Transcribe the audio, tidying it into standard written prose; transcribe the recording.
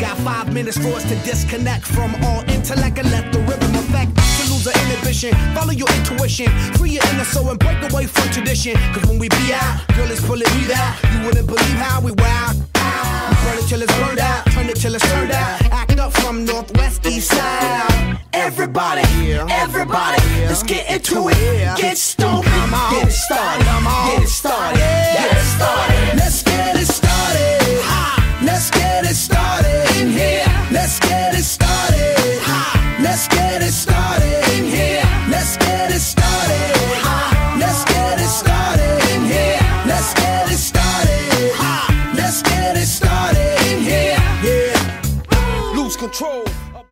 Got 5 minutes for us to disconnect from all intellect and let the rhythm affect. To lose the inhibition, follow your intuition, free your inner soul and break away from tradition. Cause when we be out, girl, it's pulling me out. You wouldn't believe how we wow. We burn it till it's burned out, turn it till it's turned out. Act up from Northwest East Side. Everybody, everybody, let's get into it. Get stoned, get it started.